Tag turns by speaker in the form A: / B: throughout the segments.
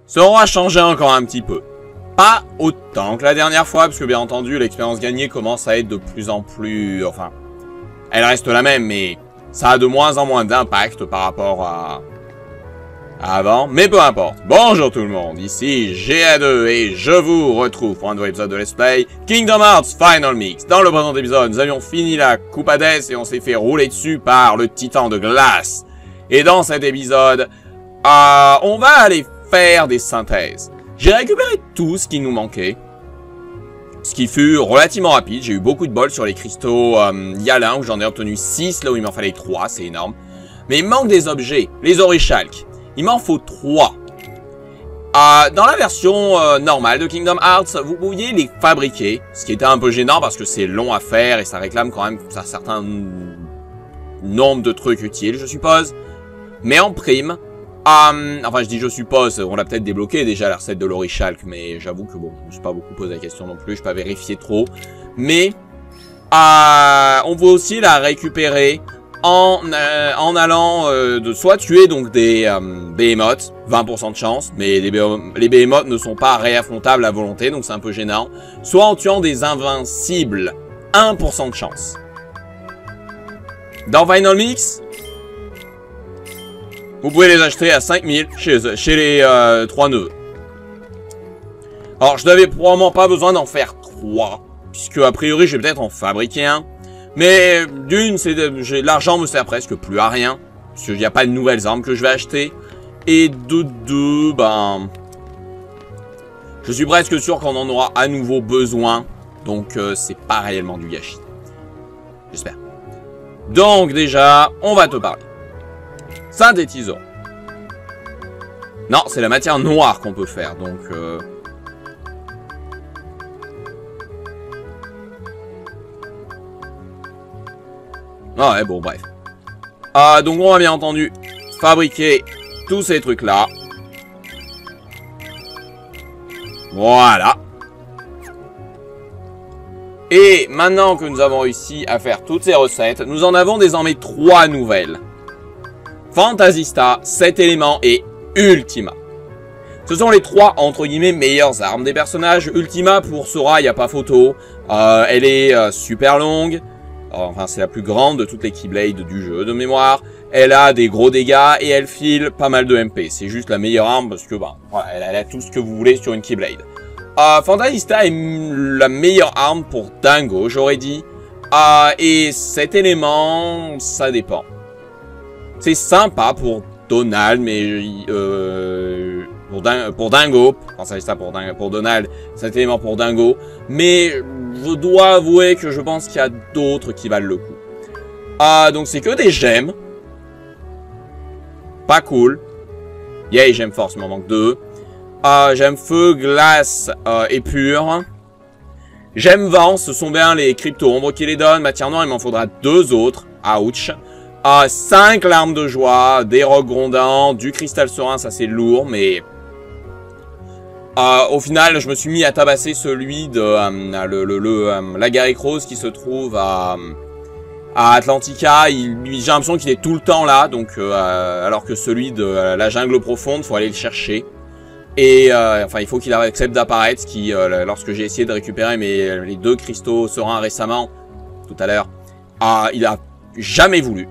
A: seront changés encore un petit peu. Pas autant que la dernière fois, parce que bien entendu, l'expérience gagnée commence à être de plus en plus... Enfin, elle reste la même, mais ça a de moins en moins d'impact par rapport à avant, mais peu importe. Bonjour tout le monde, ici GA2 et je vous retrouve pour un nouvel épisode de Let's Play Kingdom Hearts Final Mix. Dans le présent épisode, nous avions fini la coupe Hades et on s'est fait rouler dessus par le titan de glace. Et dans cet épisode, on va aller faire des synthèses. J'ai récupéré tout ce qui nous manquait. Ce qui fut relativement rapide, j'ai eu beaucoup de bol sur les cristaux Yalin où j'en ai obtenu 6, là où il m'en fallait 3, c'est énorme. Mais il manque des objets, les orichalques. Il m'en faut 3. Dans la version normale de Kingdom Hearts, vous pouviez les fabriquer, ce qui était un peu gênant parce que c'est long à faire et ça réclame quand même un certain nombre de trucs utiles, je suppose. Mais en prime, enfin je dis je suppose, on l'a peut-être débloqué déjà la recette de l'orichalque, mais j'avoue que bon, je me suis pas beaucoup posé la question non plus, je peux pas vérifier trop. Mais on peut aussi la récupérer en allant soit tuer donc des behemoths, 20% de chance, mais les behemoths ne sont pas réaffrontables à volonté, donc c'est un peu gênant. Soit en tuant des invincibles, 1% de chance. Dans Final Mix, vous pouvez les acheter à 5000 chez les 3 neveux. Alors je n'avais probablement pas besoin d'en faire 3, puisque a priori je vais peut-être en fabriquer un. Mais d'une, l'argent me sert presque plus à rien, parce qu'il n'y a pas de nouvelles armes que je vais acheter. Et de deux, ben, je suis presque sûr qu'on en aura à nouveau besoin, donc c'est pas réellement du gâchis. J'espère. Donc déjà, on va te parler. Synthétiseur. Non, c'est la matière noire qu'on peut faire, donc... Ah ouais, bon, bref. Donc on va bien entendu fabriquer tous ces trucs-là. Voilà. Et maintenant que nous avons réussi à faire toutes ces recettes, nous en avons désormais 3 nouvelles. Fantasista, 7 éléments et Ultima. Ce sont les 3, entre guillemets, meilleures armes des personnages. Ultima, pour Sora, il n'y a pas photo. Elle est super longue. Enfin, c'est la plus grande de toutes les Keyblades du jeu, de mémoire. Elle a des gros dégâts et elle file pas mal de MP. C'est juste la meilleure arme parce que, bah, voilà, elle a tout ce que vous voulez sur une Keyblade. Fantasista est la meilleure arme pour Dingo, j'aurais dit. Et cet élément, ça dépend. C'est sympa pour Donald, mais pour Dingo, Fantasista pour Donald, cet élément pour Dingo, mais je dois avouer que je pense qu'il y a d'autres qui valent le coup. Donc c'est que des gemmes. Pas cool. Yay, gemme force, il m'en manque 2. Gemme feu, glace et pur. Gemme vent, ce sont bien les crypto-ombres qui les donnent. Matière noire, il m'en faudra 2 autres. Ouch. 5 larmes de joie, des rocs grondants, du cristal serein, ça c'est lourd, mais... au final, je me suis mis à tabasser celui de l'Agaric Rose qui se trouve à Atlantica. J'ai l'impression qu'il est tout le temps là, donc alors que celui de la jungle profonde, faut aller le chercher. Et enfin, il faut qu'il accepte d'apparaître, ce qui, lorsque j'ai essayé de récupérer les 2 cristaux sereins récemment, tout à l'heure, il a jamais voulu.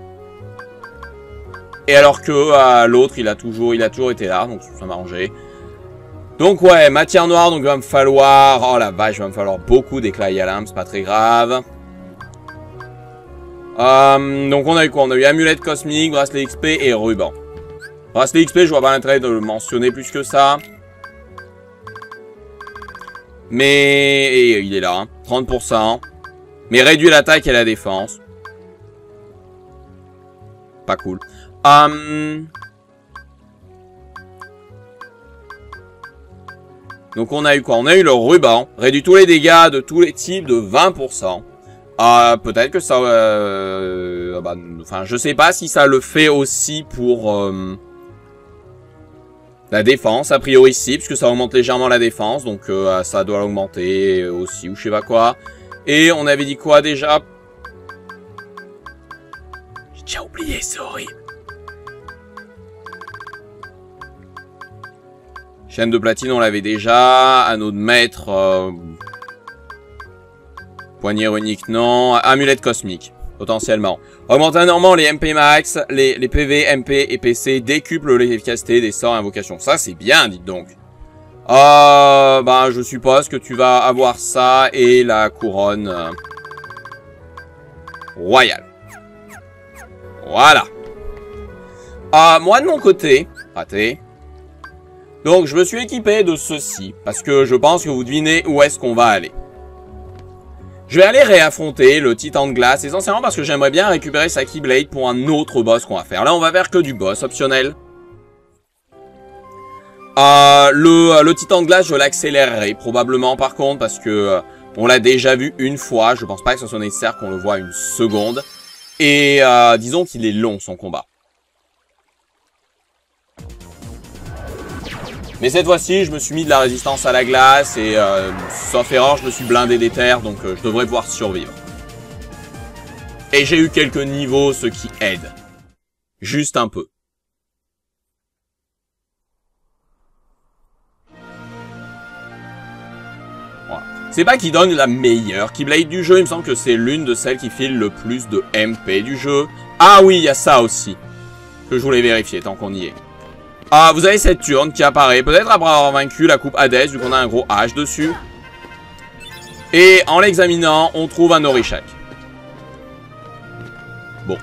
A: Et alors que l'autre, il a toujours été là, donc ça m'a arrangé. Donc ouais, matière noire, donc il va me falloir... Oh la vache, il va me falloir beaucoup d'éclats Yalam, c'est pas très grave. Donc on a eu quoi? On a eu amulette cosmique, bracelet XP et ruban. Bracelet XP, je vois pas l'intérêt de le mentionner plus que ça. Mais... Et il est là, hein, 30%. Mais réduit l'attaque et la défense. Pas cool. Donc on a eu quoi? On a eu le ruban, réduit tous les dégâts de tous les types de 20%. Peut-être que ça... enfin, je sais pas si ça le fait aussi pour la défense, a priori si, puisque ça augmente légèrement la défense, donc ça doit l'augmenter aussi, ou je sais pas quoi. Et on avait dit quoi déjà? J'ai déjà oublié, c'est horrible. Chaîne de platine, on l'avait déjà. Anneau de maître. Poignée runique, non. Amulette cosmique, potentiellement. Augmente énormément les MP max, les PV, MP et PC. Décuple l'efficacité des sorts et invocations. Ça, c'est bien, dites donc. Je suppose que tu vas avoir ça et la couronne royale. Voilà. Moi, de mon côté, raté. Donc, je me suis équipé de ceci, parce que je pense que vous devinez où est-ce qu'on va aller. Je vais aller réaffronter le titan de glace, essentiellement parce que j'aimerais bien récupérer sa Keyblade pour un autre boss qu'on va faire. Là, on va faire que du boss optionnel. Le titan de glace, je l'accélérerai probablement par contre, parce que on l'a déjà vu une fois. Je pense pas que ce soit nécessaire qu'on le voit une seconde. Et disons qu'il est long, son combat. Mais cette fois-ci, je me suis mis de la résistance à la glace et, sauf erreur, je me suis blindé d'éther, donc je devrais pouvoir survivre. Et j'ai eu quelques niveaux, ce qui aide. Juste un peu. Voilà. C'est pas qu'il donne la meilleure Keyblade du jeu, il me semble que c'est l'une de celles qui file le plus de MP du jeu. Ah oui, il y a ça aussi, que je voulais vérifier tant qu'on y est. Vous avez cette urne qui apparaît, peut-être après avoir vaincu la coupe Hades, vu qu'on a un gros H dessus. Et en l'examinant, on trouve un Orishak. Bon.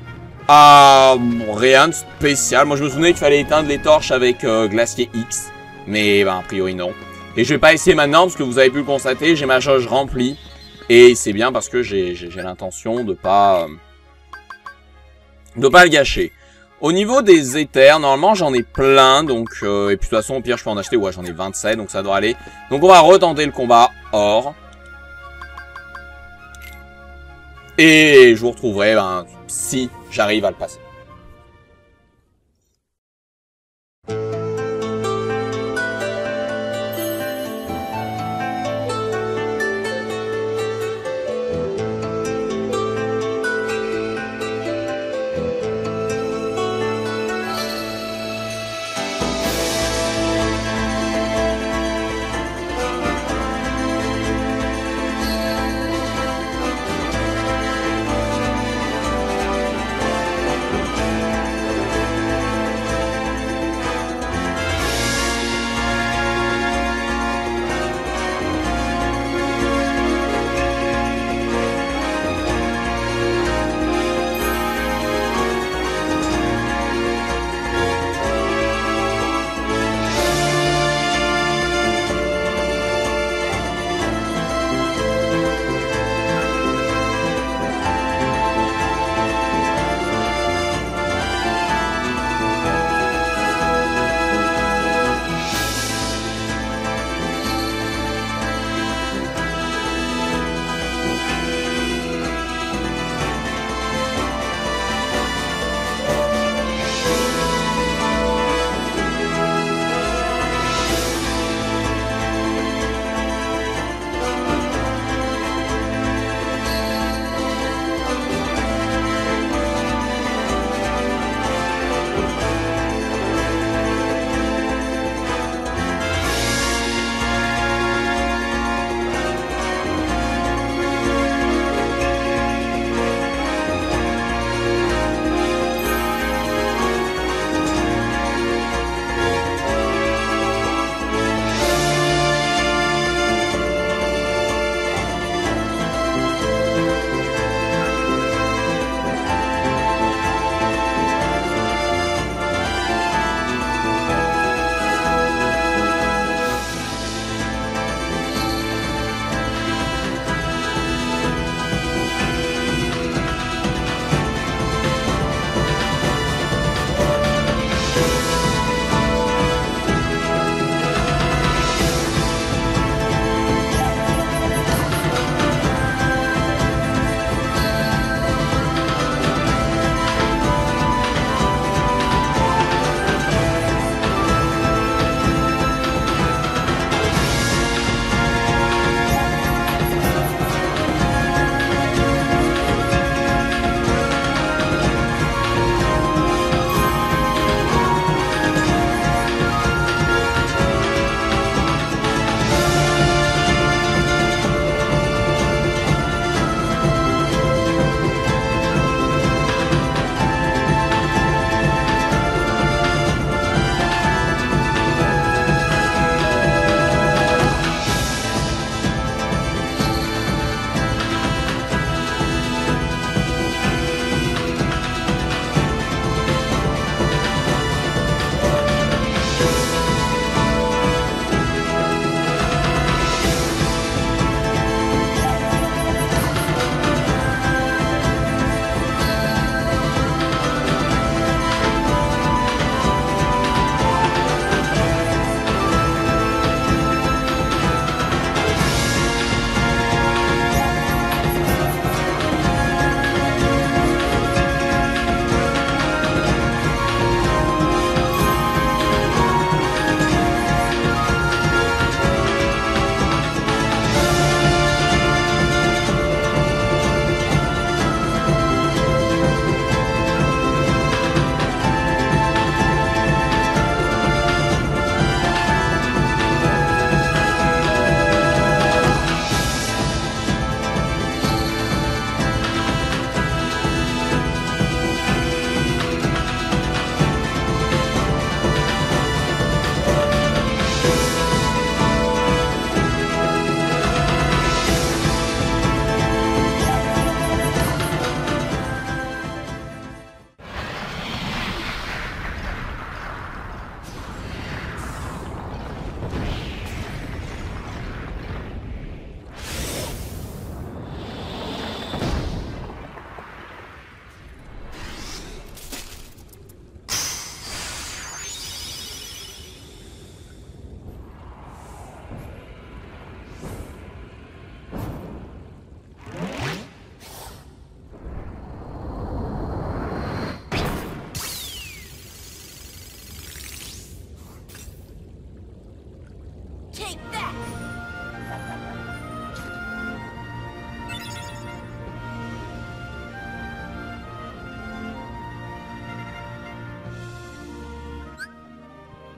A: Rien de spécial. Moi, je me souvenais qu'il fallait éteindre les torches avec Glacier X. Mais, a priori, non. Et je vais pas essayer maintenant, parce que vous avez pu le constater, j'ai ma jauge remplie. Et c'est bien parce que j'ai l'intention de pas le gâcher. Au niveau des éthers, normalement j'en ai plein, donc et puis de toute façon au pire je peux en acheter, ouais j'en ai 27, donc ça doit aller. Donc on va retenter le combat or. Et je vous retrouverai si j'arrive à le passer.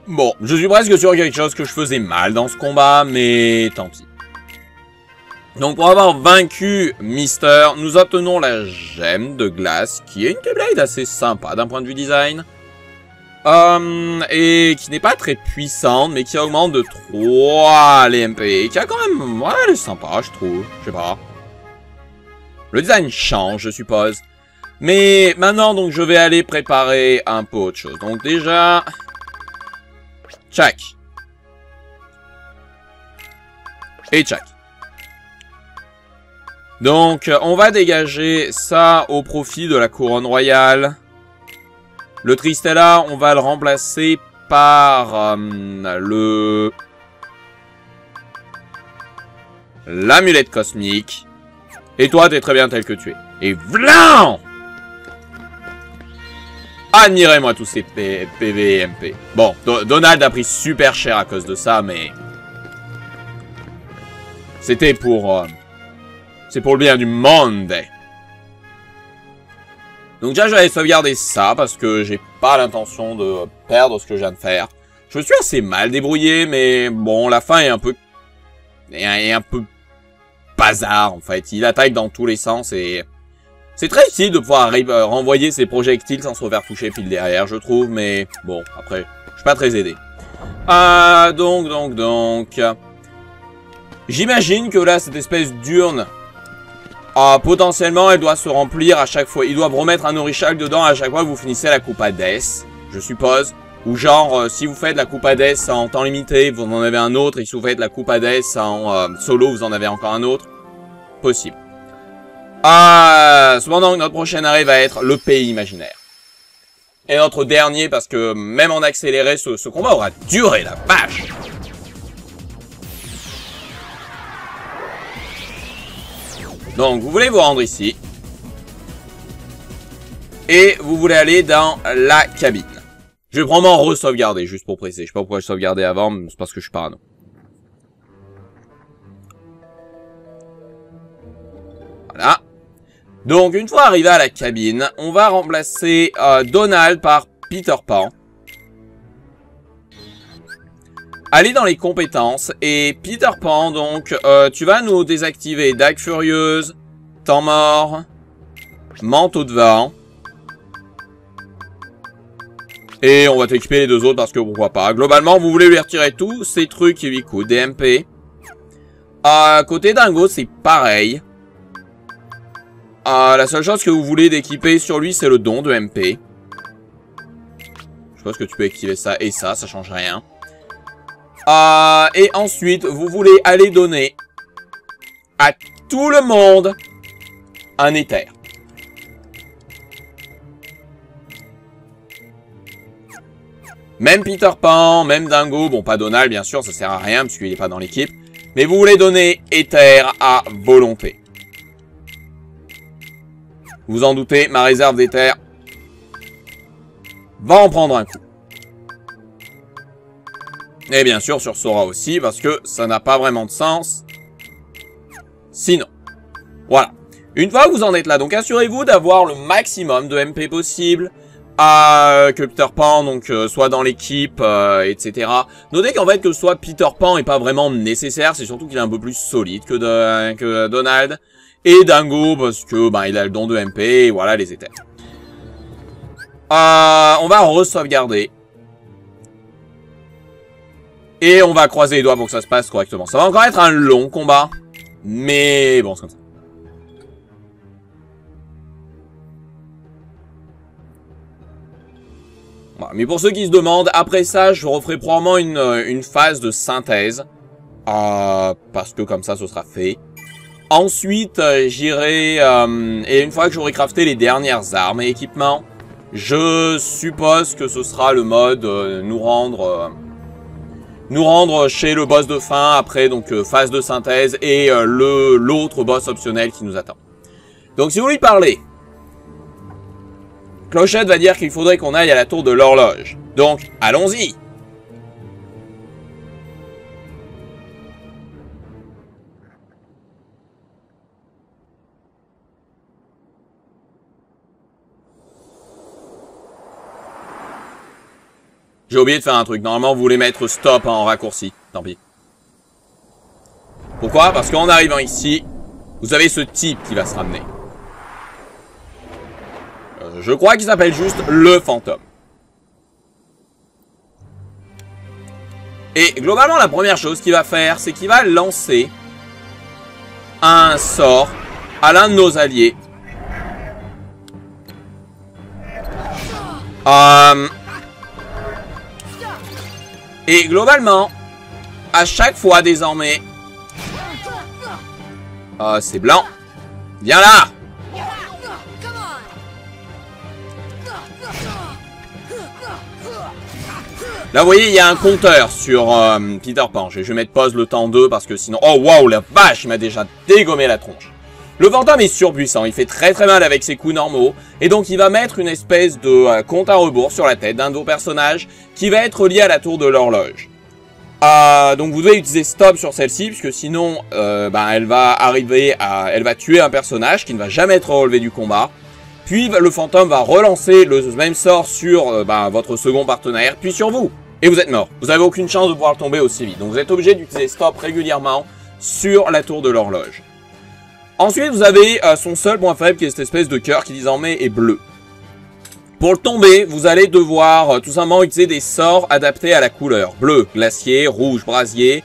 A: Bon, je suis presque sûr qu'il y a quelque chose que je faisais mal dans ce combat, mais tant pis. Donc pour avoir vaincu Mister, nous obtenons la gemme de glace, qui est une Keyblade assez sympa d'un point de vue design. Et qui n'est pas très puissante, mais qui augmente de 3 les MP, et qui a quand même... Ouais, elle est sympa, je trouve, je sais pas. Le design change, je suppose. Mais maintenant, donc, je vais aller préparer un peu autre chose. Donc déjà... Tchac. Et tchac. Donc, on va dégager ça au profit de la couronne royale. Le Tristella, on va le remplacer par l'amulette cosmique. Et toi, t'es très bien tel que tu es. Et vlan! Admirez-moi tous ces PV et MP. Bon, Donald a pris super cher à cause de ça, mais... C'était pour... c'est pour le bien du monde. Donc déjà, j'avais sauvegardé ça, parce que j'ai pas l'intention de perdre ce que je viens de faire. Je me suis assez mal débrouillé, mais bon, la fin est un peu... est un peu... bazar, en fait. Il attaque dans tous les sens, et... c'est très utile de pouvoir renvoyer ses projectiles sans se refaire toucher pile derrière, je trouve, mais bon, après, je suis pas très aidé. Donc... J'imagine que là, cette espèce d'urne, potentiellement, elle doit se remplir à chaque fois. Ils doivent remettre un Orishal dedans à chaque fois que vous finissez la Coupe Hades, je suppose. Ou genre, si vous faites la Coupe Hades en temps limité, vous en avez un autre, et si vous faites la Coupe Hades en solo, vous en avez encore un autre. Possible. Cependant, notre prochain arrêt va être le pays imaginaire. Et notre dernier, parce que même en accéléré, ce combat aura duré, la vache! Donc, vous voulez vous rendre ici. Et vous voulez aller dans la cabine. Je vais probablement re-sauvegarder, juste pour presser. Je sais pas pourquoi je sauvegardais avant, mais c'est parce que je suis parano. Voilà. Donc, une fois arrivé à la cabine, on va remplacer Donald par Peter Pan. Aller dans les compétences, et Peter Pan, donc, tu vas nous désactiver Dague Furieuse, Temps Mort, Manteau de Vent. Et on va t'équiper les deux autres parce que pourquoi pas. Globalement, vous voulez lui retirer tous ces trucs qui lui coûtent des MP. Côté Dingo, c'est pareil. La seule chose que vous voulez d'équiper sur lui, c'est le don de MP. Je pense que tu peux activer ça et ça change rien. Et ensuite, vous voulez aller donner à tout le monde un éther. Même Peter Pan, même Dingo, bon pas Donald bien sûr, ça sert à rien parce qu'il n'est pas dans l'équipe. Mais vous voulez donner éther à volonté. Vous en doutez, ma réserve d'éther va en prendre un coup. Et bien sûr sur Sora aussi, parce que ça n'a pas vraiment de sens. Sinon. Voilà. Une fois que vous en êtes là, donc assurez-vous d'avoir le maximum de MP possible. Que Peter Pan donc soit dans l'équipe, etc. Notez qu'en fait que soit Peter Pan est pas vraiment nécessaire, c'est surtout qu'il est un peu plus solide que Donald. Et Dingo, parce que il a le don de MP, et voilà les éthers. On va re-sauvegarder. Et on va croiser les doigts pour que ça se passe correctement. Ça va encore être un long combat. Mais bon, c'est comme ça. Voilà. Mais pour ceux qui se demandent, après ça, je referai probablement une phase de synthèse. Parce que comme ça, ce sera fait. Ensuite, j'irai... et une fois que j'aurai crafté les dernières armes et équipements, je suppose que ce sera le mode nous rendre chez le boss de fin, après donc phase de synthèse et l'autre boss optionnel qui nous attend. Donc si vous lui parlez, Clochette va dire qu'il faudrait qu'on aille à la tour de l'horloge. Donc, allons-y! J'ai oublié de faire un truc. Normalement, vous voulez mettre stop en raccourci. Tant pis. Pourquoi? Parce qu'en arrivant ici, vous avez ce type qui va se ramener. Je crois qu'il s'appelle juste le fantôme. Et globalement, la première chose qu'il va faire, c'est qu'il va lancer un sort à l'un de nos alliés. Et globalement, à chaque fois désormais... c'est blanc. Viens là! Là, vous voyez, il y a un compteur sur Peter Pan. Je vais mettre pause le temps 2 parce que sinon... Oh, waouh, la vache, il m'a déjà dégommé la tronche. Le fantôme est surpuissant. Il fait très très mal avec ses coups normaux. Et donc, il va mettre une espèce de compte à rebours sur la tête d'un de vos personnages qui va être lié à la tour de l'horloge. Donc, vous devez utiliser stop sur celle-ci puisque sinon, elle va arriver à... Elle va tuer un personnage qui ne va jamais être relevé du combat. Puis, le fantôme va relancer le même sort sur votre second partenaire, puis sur vous. Et vous êtes mort. Vous n'avez aucune chance de pouvoir tomber aussi vite. Donc vous êtes obligé d'utiliser stop régulièrement sur la tour de l'horloge. Ensuite, vous avez son seul point faible qui est cette espèce de cœur qui désormais est bleu. Pour le tomber, vous allez devoir tout simplement utiliser des sorts adaptés à la couleur. Bleu, glacier, rouge, brasier,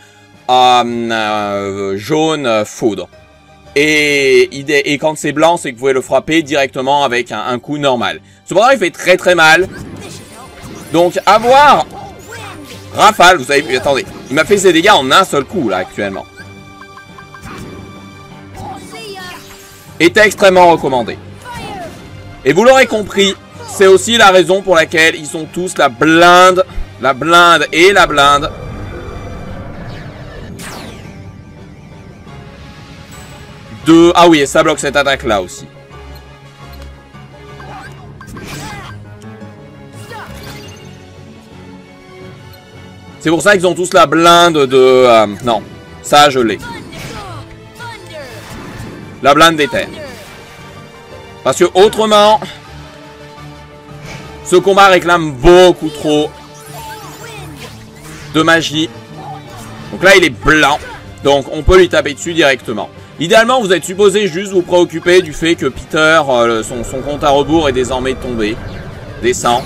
A: jaune, foudre. Et quand c'est blanc, c'est que vous pouvez le frapper directement avec un coup normal. Cependant, il fait très très mal. Donc, avoir... Rafale, vous avez vu, attendez, il m'a fait ses dégâts en un seul coup, là, actuellement. Est extrêmement recommandé. Et vous l'aurez compris, c'est aussi la raison pour laquelle ils sont tous la blinde et la blinde. Ah oui, et ça bloque cette attaque-là aussi. C'est pour ça qu'ils ont tous la blinde de... non, ça je l'ai. La blinde des terres. Parce que autrement, ce combat réclame beaucoup trop de magie. Donc là, il est blanc. Donc on peut lui taper dessus directement. Idéalement, vous êtes supposé juste vous préoccuper du fait que Peter, son compte à rebours est désormais tombé. Descend.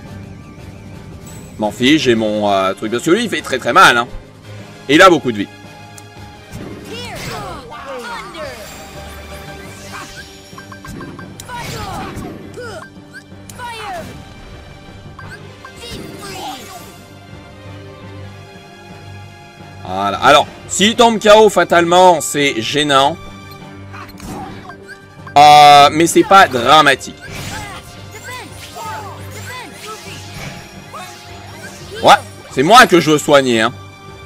A: M'en fiche, j'ai mon truc. Parce que lui, il fait très très mal. Hein. Et il a beaucoup de vie. Voilà. Alors, s'il tombe KO fatalement, c'est gênant. Mais c'est pas dramatique. Ouais, c'est moi que je veux soigner, hein.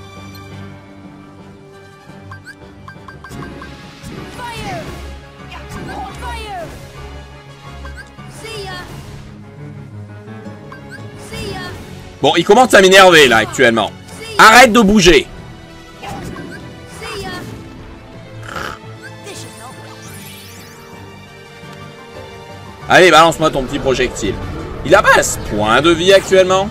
A: Bon, il commence à m'énerver, là, actuellement. Arrête de bouger. Allez, balance-moi ton petit projectile. Il a pas ce point de vie actuellement?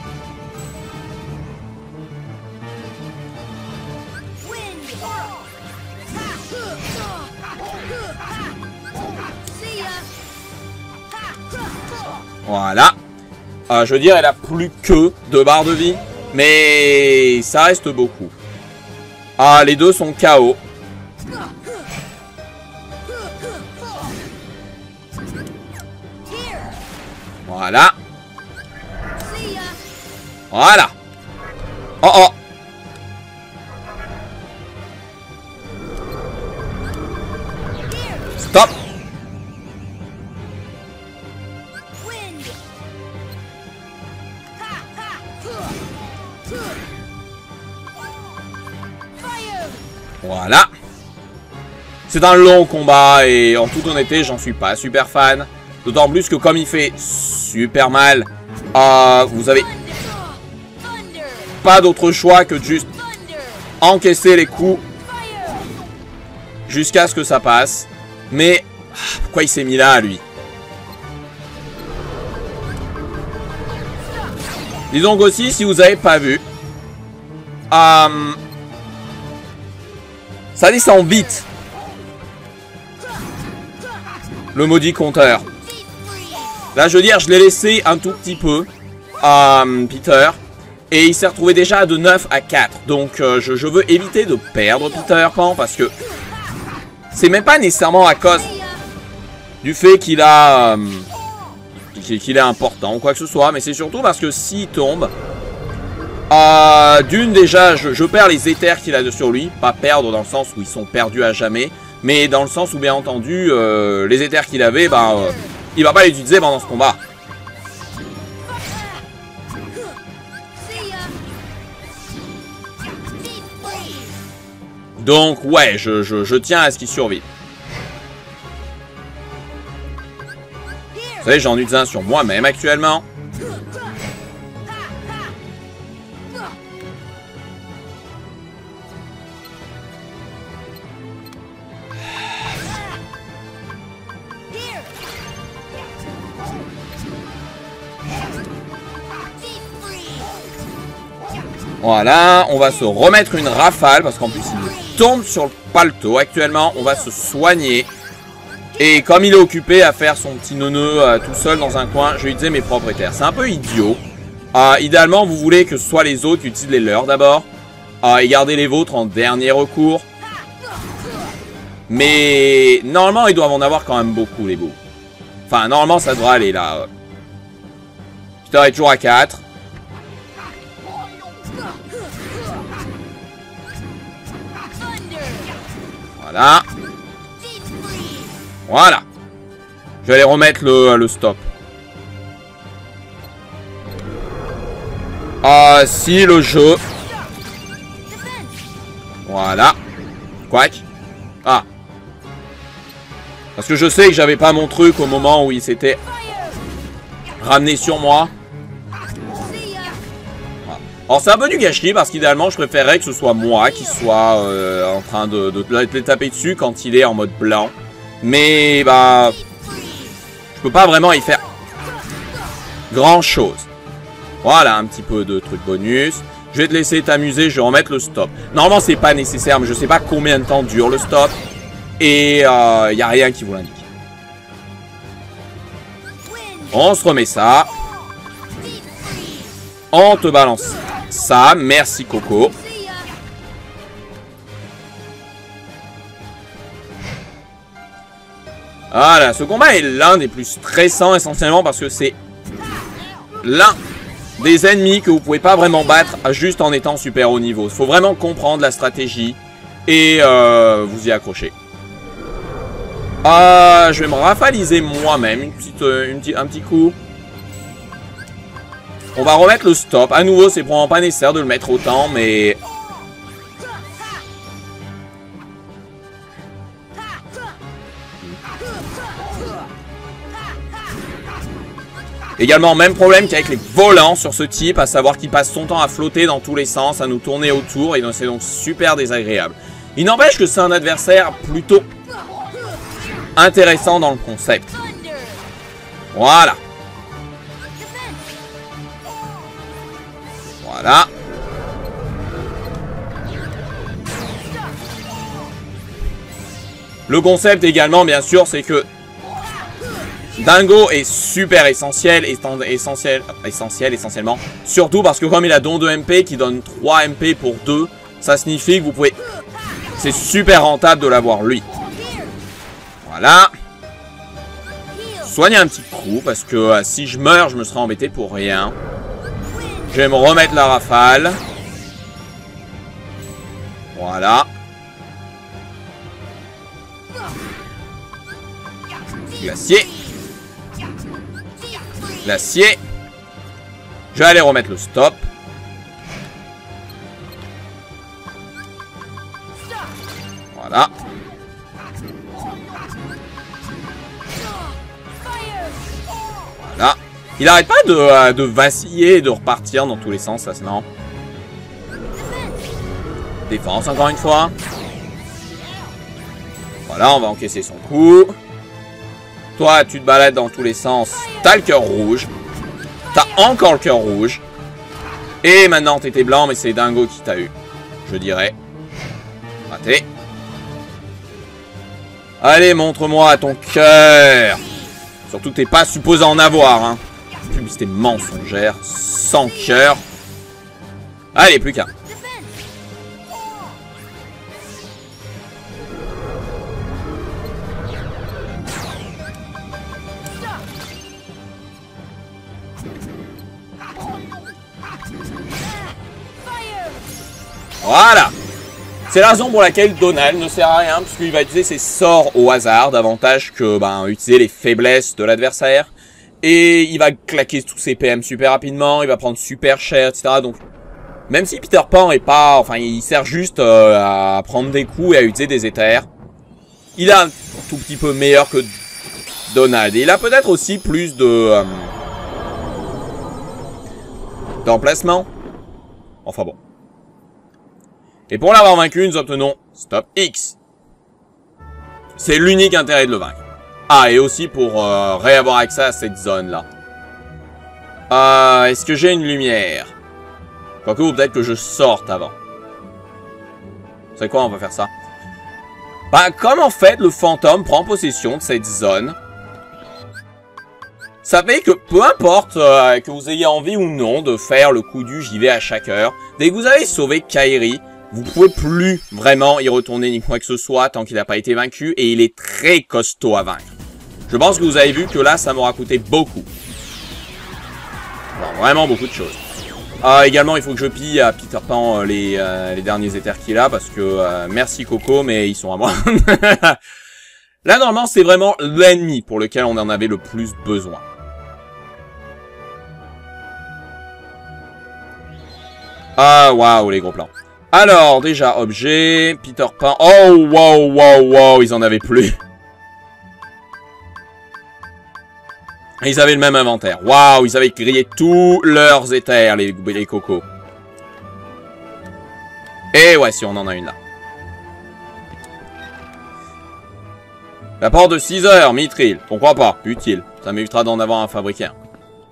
A: Voilà. Je veux dire, elle a plus que 2 barres de vie. Mais ça reste beaucoup. Ah, les deux sont KO. Voilà. Voilà. Oh oh. Stop. Voilà. C'est un long combat et en toute honnêteté, j'en suis pas super fan. D'autant plus que comme il fait super mal, vous avez pas d'autre choix que de juste encaisser les coups jusqu'à ce que ça passe. Mais pourquoi il s'est mis là, lui? Disons qu'aussi, si vous n'avez pas vu, ça descend vite. Le maudit compteur. Là, je veux dire, je l'ai laissé un tout petit peu, Peter. Et il s'est retrouvé déjà de 9 à 4. Donc, je veux éviter de perdre Peter Pan parce que c'est même pas nécessairement à cause du fait qu'il a... qu'il est important ou quoi que ce soit. Mais c'est surtout parce que s'il tombe... d'une déjà, je perds les éthers qu'il a sur lui. Pas perdre dans le sens où ils sont perdus à jamais. Mais dans le sens où, bien entendu, les éthers qu'il avait, il va pas les utiliser pendant ce combat. Donc, ouais, je tiens à ce qu'il survive. Vous savez, j'en utilise un sur moi-même actuellement. Voilà, on va se remettre une rafale parce qu'en plus il nous tombe sur le paletot actuellement. On va se soigner. Et comme il est occupé à faire son petit neuneu tout seul dans un coin, je vais utiliser mes propres éthers. C'est un peu idiot. Idéalement, vous voulez que ce soit les autres qui utilisent les leurs d'abord. Et garder les vôtres en dernier recours. Mais normalement, ils doivent en avoir quand même beaucoup, les beaux. Enfin, normalement, ça devrait aller là. Peter est toujours à 4. Voilà. Voilà. Je vais aller remettre le stop. Si le jeu. Voilà. Quack. Ah. Parce que je sais que j'avais pas mon truc au moment où il s'était ramené sur moi. Alors c'est un peu du gâchis parce qu'idéalement je préférerais que ce soit moi qui soit en train de les taper dessus quand il est en mode blanc. Mais bah je peux pas vraiment y faire grand chose. Voilà un petit peu de trucs bonus. Je vais te laisser t'amuser, je vais remettre le stop. Normalement c'est pas nécessaire mais je sais pas combien de temps dure le stop. Et y a rien qui vous l'indique. On se remet ça. On te balance ça, merci Coco. Voilà, ce combat est l'un des plus stressants essentiellement parce que c'est l'un des ennemis que vous pouvez pas vraiment battre juste en étant super haut niveau. Il faut vraiment comprendre la stratégie et vous y accrocher. Je vais me rafaliser moi-même un petit coup. On va remettre le stop. À nouveau, c'est probablement pas nécessaire de le mettre autant, mais... Également, même problème qu'avec les volants sur ce type, à savoir qu'il passe son temps à flotter dans tous les sens, à nous tourner autour, et c'est donc super désagréable. Il n'empêche que c'est un adversaire plutôt intéressant dans le concept. Voilà. Voilà. Le concept également, bien sûr, c'est que Dingo est super essentiel, essentiellement. Surtout parce que comme il a don de MP qui donne 3 MP pour 2, ça signifie que vous pouvez... C'est super rentable de l'avoir lui. Voilà. Soignez un petit coup parce que si je meurs, je me serai embêté pour rien. Je vais me remettre la rafale. Voilà. Glacier. Glacier. Je vais aller remettre le stop. Voilà. Voilà. Il arrête pas de vaciller et de repartir dans tous les sens, ça c'est marrant. Défense encore une fois. Voilà, on va encaisser son coup. Toi, tu te balades dans tous les sens. T'as le cœur rouge. T'as encore le cœur rouge. Et maintenant, t'étais blanc, mais c'est Dingo qui t'a eu. Je dirais. Raté. Allez, montre-moi ton cœur. Surtout que t'es pas supposé en avoir, hein. Publicité mensongère, sans cœur. Allez, plus qu'un. Voilà. C'est la raison pour laquelle Donald ne sert à rien, puisqu'il va utiliser ses sorts au hasard, davantage que utiliser les faiblesses de l'adversaire. Et il va claquer tous ses PM super rapidement, il va prendre super cher, etc. Donc, même si Peter Pan est pas... Enfin, il sert juste à prendre des coups et à utiliser des éthers. Il est un tout petit peu meilleur que Donald. Et il a peut-être aussi plus de... d'emplacement. Enfin bon. Et pour l'avoir vaincu, nous obtenons Stop X. C'est l'unique intérêt de le vaincre. Ah, et aussi pour réavoir accès à cette zone-là. Est-ce que j'ai une lumière? Quoique, ou peut-être que je sorte avant. C'est quoi, on va faire ça? Comme en fait, le fantôme prend possession de cette zone, ça fait que peu importe que vous ayez envie ou non de faire le coup du j'y vais à chaque heure, dès que vous avez sauvé Kairi, vous pouvez plus vraiment y retourner ni quoi que ce soit tant qu'il n'a pas été vaincu et il est très costaud à vaincre. Je pense que vous avez vu que là, ça m'aura coûté beaucoup. Non, vraiment beaucoup de choses. Également, il faut que je pille à Peter Pan les derniers éthers qu'il a parce que merci Coco, mais ils sont à moi. Là, normalement, c'est vraiment l'ennemi pour lequel on en avait le plus besoin. Ah, waouh, les gros plans. Alors, déjà, objet, Peter Pan. Oh, wow, wow, wow, ils en avaient plus. Ils avaient le même inventaire. Waouh, ils avaient grillé tous leurs éthers, les cocos. Et ouais, si on en a une là. L'apport de 6 heures, Mithril. Pourquoi pas? Utile. Ça m'évitera d'en avoir un fabriqué un.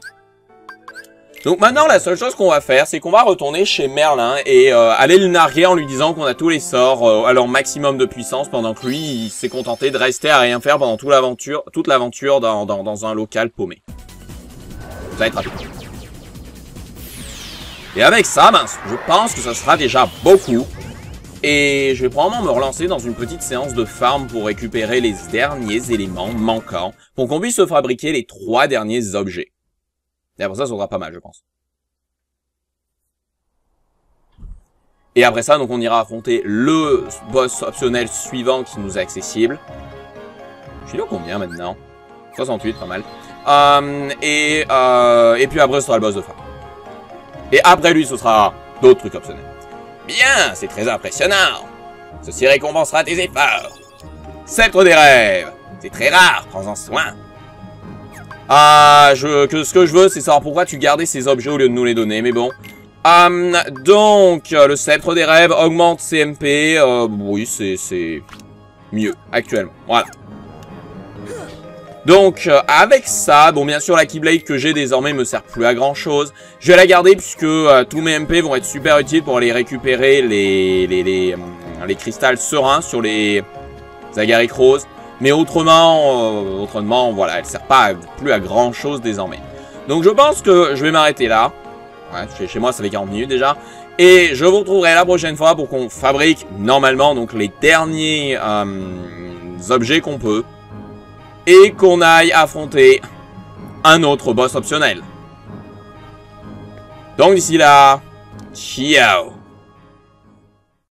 A: Donc maintenant, la seule chose qu'on va faire, c'est qu'on va retourner chez Merlin et aller le narguer en lui disant qu'on a tous les sorts à leur maximum de puissance, pendant que lui, il s'est contenté de rester à rien faire pendant toute l'aventure dans un local paumé. Ça va être rapide. Et avec ça, je pense que ça sera déjà beaucoup. Et je vais probablement me relancer dans une petite séance de farm pour récupérer les derniers éléments manquants pour qu'on puisse se fabriquer les 3 derniers objets. Et après ça sera pas mal, je pense. Et après ça, donc on ira affronter le boss optionnel suivant qui nous est accessible. Je suis là combien maintenant? 68, pas mal. Et puis après, ce sera le boss de fin. Et après lui, ce sera d'autres trucs optionnels. Bien, c'est très impressionnant. Ceci récompensera tes efforts. Sceptre des rêves. C'est très rare, prends-en soin. Ce que je veux, c'est savoir pourquoi tu gardais ces objets au lieu de nous les donner, mais bon. Donc, le sceptre des rêves augmente CMP. Oui, c'est mieux, actuellement. Voilà. Donc, avec ça, bon, bien sûr, la Keyblade que j'ai désormais me sert plus à grand chose. Je vais la garder puisque tous mes MP vont être super utiles pour aller récupérer les cristals sereins sur les Agaric Rose. Mais autrement, voilà, elle sert pas plus à grand chose désormais. Donc je pense que je vais m'arrêter là. Ouais, chez moi ça fait 40 minutes déjà. Et je vous retrouverai la prochaine fois pour qu'on fabrique normalement donc les derniers objets qu'on peut. Et qu'on aille affronter un autre boss optionnel. Donc d'ici là, ciao.